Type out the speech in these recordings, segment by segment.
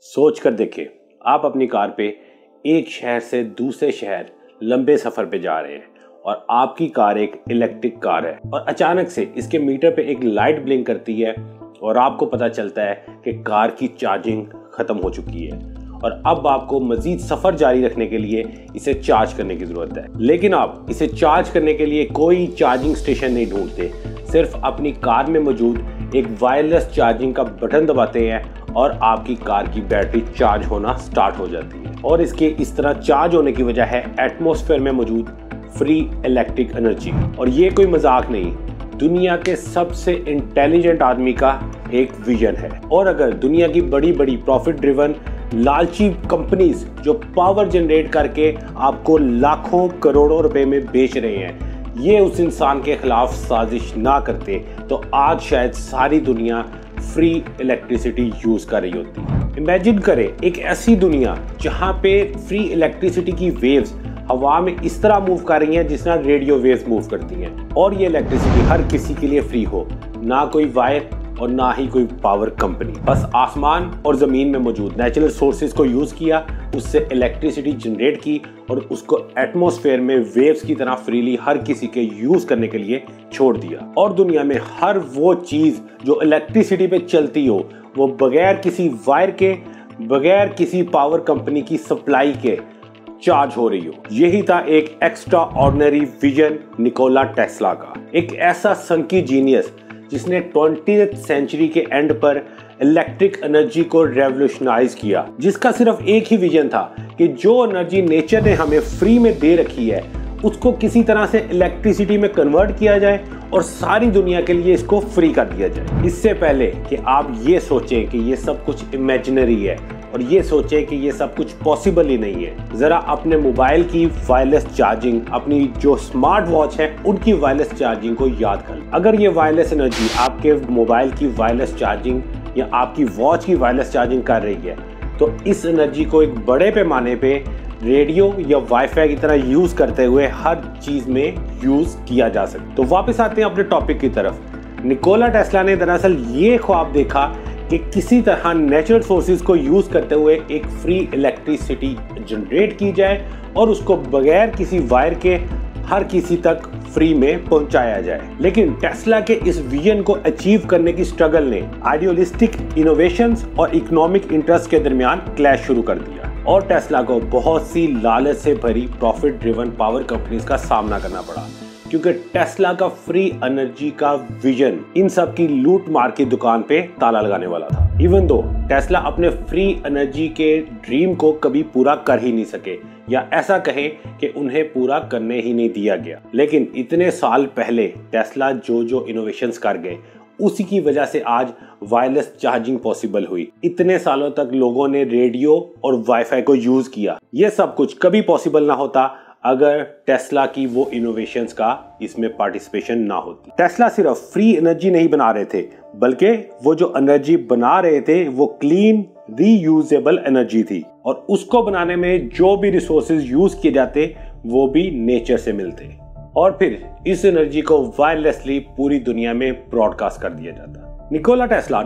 सोच कर देखिए, आप अपनी कार पे एक शहर से दूसरे शहर लंबे सफर पे जा रहे हैं और आपकी कार एक इलेक्ट्रिक कार है और अचानक से इसके मीटर पे एक लाइट ब्लिंक करती है और आपको पता चलता है कि कार की चार्जिंग खत्म हो चुकी है और अब आपको मजीद सफर जारी रखने के लिए इसे चार्ज करने की जरूरत है। लेकिन आप इसे चार्ज करने के लिए कोई चार्जिंग स्टेशन नहीं ढूंढते, सिर्फ अपनी कार में मौजूद एक वायरलेस चार्जिंग का बटन दबाते हैं और आपकी कार की बैटरी चार्ज होना स्टार्ट हो जाती है। और इसके इस तरह चार्ज होने की वजह है एटमॉस्फेयर में मौजूद फ्री इलेक्ट्रिक एनर्जी। और ये कोई मजाक नहीं, दुनिया के सबसे इंटेलिजेंट आदमी का एक विजन है। और अगर दुनिया की बड़ी बड़ी प्रॉफिट ड्रिवन लालची कंपनीज जो पावर जनरेट करके आपको लाखों करोड़ों रुपए में बेच रहे हैं, ये उस इंसान के खिलाफ साजिश ना करते तो आज शायद सारी दुनिया फ्री इलेक्ट्रिसिटी यूज कर रही होती। इमेजिन करें एक ऐसी दुनिया जहां पे फ्री इलेक्ट्रिसिटी की वेव्स हवा में इस तरह मूव कर रही हैं जिस तरह रेडियो वेव्स मूव करती हैं और ये इलेक्ट्रिसिटी हर किसी के लिए फ्री हो, ना कोई वायर और ना ही कोई पावर कंपनी। बस आसमान और जमीन में मौजूद नेचुरल सोर्सेज को यूज किया, उससे इलेक्ट्रिसिटी जनरेट की और उसको एटमॉस्फेयर में वेव्स की तरह फ्रीली हर किसी के यूज करने के लिए छोड़ दिया। और दुनिया में हर वो चीज जो इलेक्ट्रिसिटी पे चलती हो वो बगैर किसी वायर के, बगैर किसी पावर कंपनी की सप्लाई के चार्ज हो रही हो। यही था एक extraordinary vision Nikola Tesla का, एक ऐसा संकी जीनियस जिसने 20th सेंचुरी के एंड पर इलेक्ट्रिक एनर्जी को रेवोल्यूशनाइज किया, जिसका सिर्फ एक ही विजन था कि जो एनर्जी नेचर ने हमें फ्री में दे रखी है उसको किसी तरह से इलेक्ट्रिसिटी में कन्वर्ट किया जाए और सारी दुनिया के लिए इसको फ्री कर दिया जाए। इससे पहले कि आप ये सोचें कि ये सब कुछ इमेजिनरी है और ये सोचें कि ये सब कुछ पॉसिबल ही नहीं है, जरा अपने मोबाइल की वायरलेस चार्जिंग, अपनी जो स्मार्ट वॉच है उनकी वायरलेस चार्जिंग को याद कर। अगर ये वायरलेस एनर्जी आपके मोबाइल की वायरलेस चार्जिंग या आपकी वॉच की वायरलेस चार्जिंग कर रही है तो इस एनर्जी को एक बड़े पैमाने पे रेडियो या वाईफाई की तरह यूज करते हुए हर चीज में यूज किया जा सकता। तो वापस आते हैं अपने टॉपिक की तरफ। निकोला टेस्ला ने दरअसल ये ख्वाब देखा कि किसी तरह नेचुरल सोर्सेज को यूज करते हुए एक फ्री इलेक्ट्रिसिटी जनरेट की जाए और उसको बगैर किसी वायर के हर किसी तक फ्री में पहुंचाया जाए। लेकिन टेस्ला के इस विजन को अचीव करने की स्ट्रगल ने आइडियलिस्टिक इनोवेशंस और इकोनॉमिक इंटरेस्ट के दरमियान क्लैश शुरू कर दिया और टेस्ला को बहुत सी लालच से भरी प्रॉफिट ड्रिवन पावर कंपनीज का सामना करना पड़ा, क्योंकि टेस्ला का फ्री एनर्जी का विजन इन सब की लूट मार की दुकान पे ताला लगाने वाला था। इवन दो टेस्ला अपने फ्री एनर्जी के ड्रीम को कभी पूरा कर ही नहीं सके, या ऐसा कहें कि उन्हें पूरा करने ही नहीं दिया गया। लेकिन इतने साल पहले टेस्ला जो इनोवेशंस कर गए उसी की वजह से आज वायरलेस चार्जिंग पॉसिबल हुई। इतने सालों तक लोगों ने रेडियो और वाईफाई को यूज किया। ये सब कुछ कभी पॉसिबल ना होता अगर टेस्ला की वो इनोवेशंस का इसमें पार्टिसिपेशन ना होती। टेस्ला सिर्फ फ्री एनर्जी नहीं बना रहे थे, बल्कि वो जो एनर्जी बना रहे थे वो क्लीन रीयूजेबल एनर्जी थी और उसको बनाने में जो भी रिसोर्सेज यूज किए जाते वो भी नेचर से मिलते और फिर इस एनर्जी को वायरलेसली पूरी दुनिया में ब्रॉडकास्ट कर दिया जाता। निकोला टेस्ला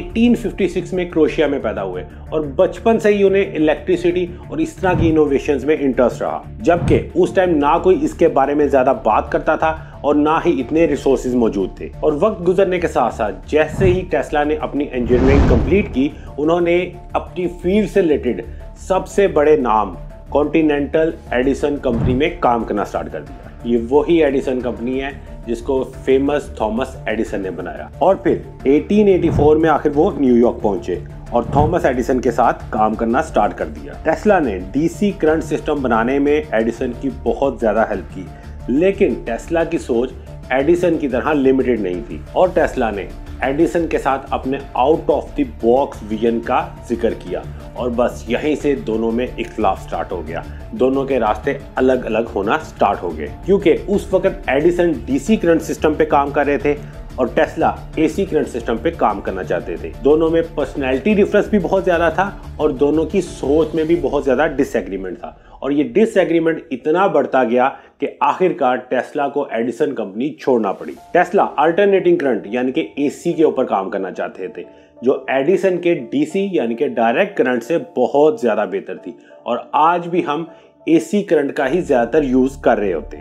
1856 में क्रोएशिया में पैदा हुए और बचपन से ही उन्हें इलेक्ट्रिसिटी और इस तरह की इनोवेशंस में इंटरेस्ट रहा, जबकि उस टाइम ना कोई इसके बारे में ज्यादा बात करता था और ना ही इतने रिसोर्सेज मौजूद थे। और वक्त गुजरने के साथ साथ जैसे ही टेस्ला ने अपनी इंजीनियरिंग कंप्लीट की, उन्होंने अपनी फील्ड से रिलेटेड सबसे बड़े नाम कॉन्टिनेंटल एडिसन कंपनी में काम करना स्टार्ट कर दिया। ये वही एडिसन कंपनी है जिसको फेमस थॉमस एडिसन ने बनाया। और फिर 1884 में आखिर वो न्यूयॉर्क पहुंचे और थॉमस एडिसन के साथ काम करना स्टार्ट कर दिया। टेस्ला ने डीसी करंट सिस्टम बनाने में एडिसन की बहुत ज्यादा हेल्प की, लेकिन टेस्ला की सोच एडिसन की तरह लिमिटेड नहीं थी और टेस्ला ने एडिसन के साथ अपने out of the box vision का जिक्र किया और बस यहीं से दोनों में इख्तिलाफ स्टार्ट हो गया। दोनों के रास्ते अलग अलग होना स्टार्ट हो गए, क्योंकि उस वक्त एडिसन डीसी करंट सिस्टम पे काम कर रहे थे और टेस्ला एसी करंट सिस्टम पे काम करना चाहते थे। दोनों में पर्सनैलिटी डिफरेंस भी बहुत ज्यादा था और दोनों की सोच में भी बहुत ज्यादा डिसएग्रीमेंट था और ये डिसएग्रीमेंट इतना बढ़ता गया कि आखिरकार टेस्ला को एडिसन कंपनी छोड़ना पड़ी। टेस्ला अल्टरनेटिंग करंट यानी कि एसी के ऊपर काम करना चाहते थे, जो एडिसन के डीसी यानी कि डायरेक्ट करंट से बहुत ज्यादा बेहतर थी और आज भी हम एसी करंट का ही ज्यादातर यूज कर रहे होते।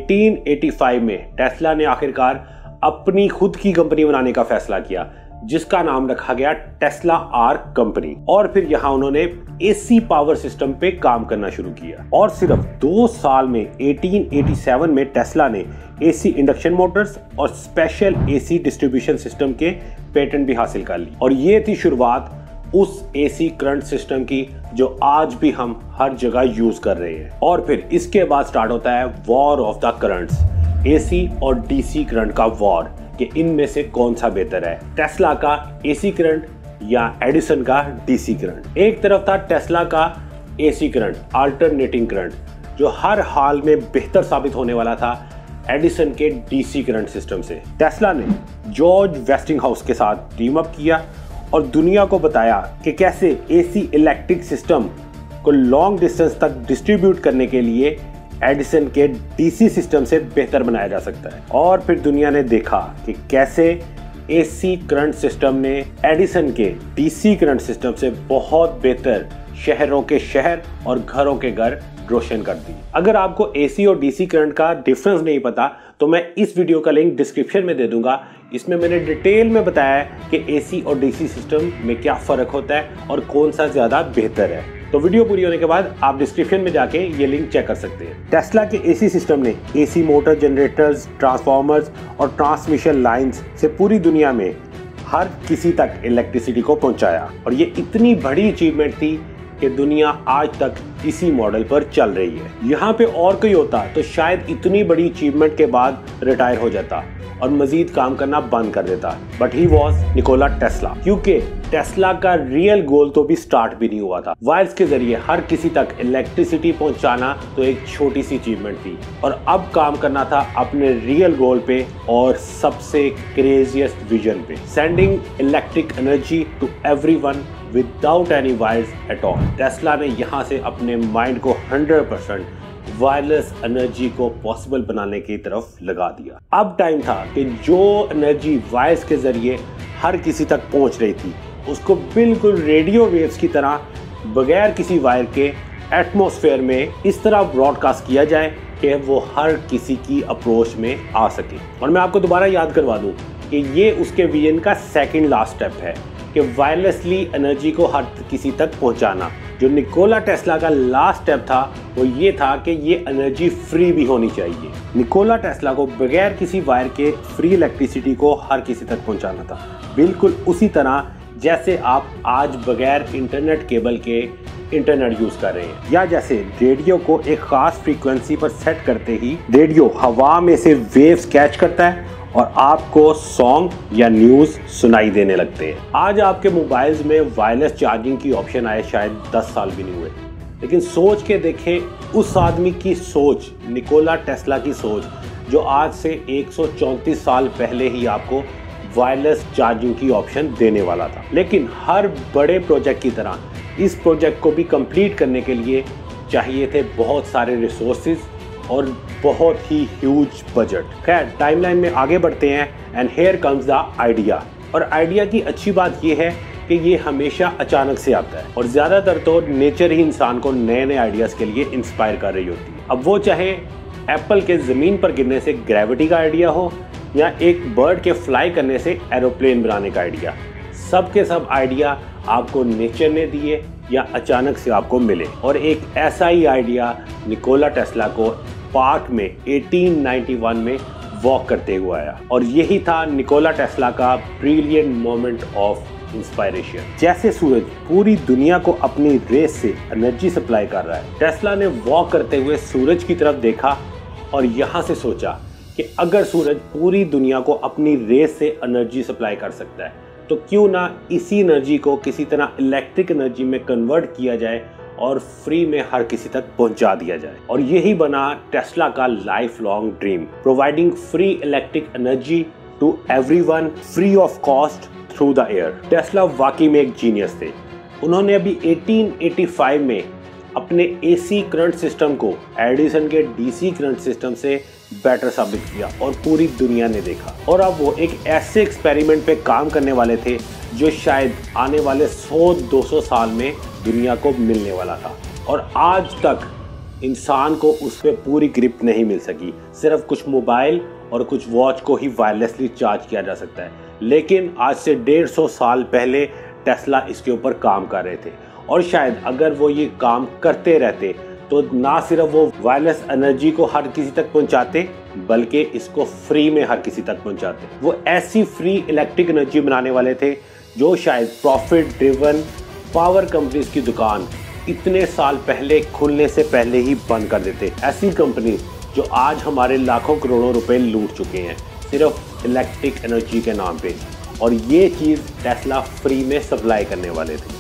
1885 में टेस्ला ने आखिरकार अपनी खुद की कंपनी बनाने का फैसला किया जिसका नाम रखा गया टेस्ला आर कंपनी और फिर यहां उन्होंने एसी पावर सिस्टम पे काम करना शुरू किया और सिर्फ 2 साल में 1887 में टेस्ला ने एसी इंडक्शन मोटर्स और स्पेशल एसी डिस्ट्रीब्यूशन सिस्टम के पेटेंट भी हासिल कर ली और ये थी शुरुआत उस एसी करंट सिस्टम की जो आज भी हम हर जगह यूज कर रहे हैं। और फिर इसके बाद स्टार्ट होता है war of the currents, AC और डीसी करंट का वॉर कि इनमें से कौन सा बेहतर है, टेस्ला का एसी करंट या एडिसन का डीसी करंट। एक तरफ था टेस्ला का एसी करंट, अल्टरनेटिंग करंट, जो हर हाल में बेहतर साबित होने वाला था एडिसन के डीसी करंट सिस्टम से। टेस्ला ने जॉर्ज वेस्टिंगहाउस के साथ टीम अप किया और दुनिया को बताया कि कैसे एसी इलेक्ट्रिक सिस्टम को लॉन्ग डिस्टेंस तक डिस्ट्रीब्यूट करने के लिए एडिसन के डीसी सिस्टम से बेहतर बनाया जा सकता है। और फिर दुनिया ने देखा कि कैसे एसी करंट सिस्टम ने एडिसन के डीसी करंट सिस्टम से बहुत बेहतर शहरों के शहर और घरों के घर रोशन कर दी। अगर आपको एसी और डीसी करंट का डिफरेंस नहीं पता तो मैं इस वीडियो का लिंक डिस्क्रिप्शन में दे दूंगा। इसमें मैंने डिटेल में बताया है कि एसी और डीसी सिस्टम में क्या फर्क होता है और कौन सा ज्यादा बेहतर है। तो वीडियो पूरी होने के बाद आप डिस्क्रिप्शन में जाके ये लिंक चेक कर सकते हैं। टेस्ला के एसी सिस्टम ने एसी मोटर, जनरेटर्स, ट्रांसफार्मर्स और ट्रांसमिशन लाइंस से पूरी दुनिया में हर किसी तक इलेक्ट्रिसिटी को पहुंचाया और ये इतनी बड़ी अचीवमेंट थी कि दुनिया आज तक इसी मॉडल पर चल रही है। यहाँ पे और कोई होता तो शायद इतनी बड़ी अचीवमेंट के बाद रिटायर हो जाता और मजीद काम करना बंद कर देता, but he was Nikola Tesla, क्योंकि टेस्ला का रियल गोल तो भी स्टार्ट भी नहीं हुआ था। वायर्स के जरिए हर किसी तक इलेक्ट्रिसिटी पहुंचाना तो एक छोटी सी अचीवमेंट थी और अब काम करना था अपने रियल गोल पे और सबसे क्रेजियस्ट विजन पे, sending electric energy to everyone without any wires at all. Tesla ने यहाँ से अपने माइंड को 100% वायरलेस एनर्जी को पॉसिबल बनाने की तरफ लगा दिया। अब टाइम था कि जो एनर्जी वायर्स के जरिए हर किसी तक पहुंच रही थी उसको बिल्कुल रेडियो वेव्स की तरह बगैर किसी वायर के एटमॉस्फेयर में इस तरह ब्रॉडकास्ट किया जाए कि वो हर किसी की अप्रोच में आ सके। और मैं आपको दोबारा याद करवा दूं कि ये उसके विजन का सेकंड लास्ट स्टेप है कि वायरलेसली एनर्जी को हर किसी तक पहुंचाना। जो निकोला टेस्ला का लास्ट स्टेप था वो ये था कि ये एनर्जी फ्री भी होनी चाहिए। निकोला टेस्ला को बगैर किसी वायर के फ्री इलेक्ट्रिसिटी को हर किसी तक पहुंचाना था, बिल्कुल उसी तरह जैसे आप आज बगैर इंटरनेट केबल के इंटरनेट यूज कर रहे हैं, या जैसे रेडियो को एक खास फ्रीक्वेंसी पर सेट करते ही रेडियो हवा में से वेव्स कैच करता है और आपको सॉन्ग या न्यूज सुनाई देने लगते हैं। आज आपके मोबाइल्स में वायरलेस चार्जिंग की ऑप्शन आए शायद 10 साल भी नहीं हुए, लेकिन सोच के देखें उस आदमी की सोच, निकोला टेस्ला की सोच, जो आज से 134 साल पहले ही आपको वायरलेस चार्जिंग की ऑप्शन देने वाला था। लेकिन हर बड़े प्रोजेक्ट की तरह इस प्रोजेक्ट को भी कंप्लीट करने के लिए चाहिए थे बहुत सारे रिसोर्सेज और बहुत ही ह्यूज बजट। खैर टाइमलाइन में आगे बढ़ते हैं and here comes the idea. और आइडिया की अच्छी बात यह है कि ये हमेशा अचानक से आता है और ज़्यादातर तो नेचर ही इंसान को नए नए आइडियाज़ के लिए इंस्पायर कर रही होती है। अब वो चाहे एप्पल के ज़मीन पर गिरने से ग्रेविटी का आइडिया हो या एक बर्ड के फ्लाई करने से एरोप्लेन बनाने का आइडिया, सब के सब आइडिया आपको नेचर ने दिए या अचानक से आपको मिले। और एक ऐसा ही आइडिया निकोला टेस्ला को पार्क में 1891 में वॉक करते हुए आया और यही था निकोला टेस्ला का ब्रिलियंट मोमेंट ऑफ इंस्पायरेशन। जैसे सूरज पूरी दुनिया को अपनी रेस से एनर्जी सप्लाई कर रहा है, टेस्ला ने वॉक करते हुए सूरज की तरफ देखा और यहाँ से सोचा कि अगर सूरज पूरी दुनिया को अपनी रेस से एनर्जी सप्लाई कर सकता है तो क्यों ना इसी एनर्जी को किसी तरह इलेक्ट्रिक एनर्जी में कन्वर्ट किया जाए और फ्री में हर किसी तक पहुंचा दिया जाए। और यही बना टेस्ला का lifelong dream, providing free electric energy to everyone free of cost through the air. Tesla वाकई में एक जीनियस थे। उन्होंने अभी 1885 में अपने एसी करंट सिस्टम को एडिसन के डीसी करंट सिस्टम से बेटर साबित किया और पूरी दुनिया ने देखा। और अब वो एक ऐसे एक्सपेरिमेंट पे काम करने वाले थे जो शायद आने वाले 100-200 साल में दुनिया को मिलने वाला था, और आज तक इंसान को उस पर पूरी ग्रिप नहीं मिल सकी। सिर्फ कुछ मोबाइल और कुछ वॉच को ही वायरलेसली चार्ज किया जा सकता है, लेकिन आज से 150 साल पहले टेस्ला इसके ऊपर काम कर रहे थे। और शायद अगर वो ये काम करते रहते तो ना सिर्फ वो वायरलेस एनर्जी को हर किसी तक पहुंचाते, बल्कि इसको फ्री में हर किसी तक पहुंचाते। वो ऐसी फ्री इलेक्ट्रिक एनर्जी बनाने वाले थे जो शायद प्रॉफिट ड्रिवन पावर कंपनीज की दुकान इतने साल पहले खुलने से पहले ही बंद कर देते। ऐसी कंपनी जो आज हमारे लाखों करोड़ों रुपए लूट चुके हैं सिर्फ इलेक्ट्रिक एनर्जी के नाम पे, और ये चीज़ टेस्ला फ्री में सप्लाई करने वाले थे।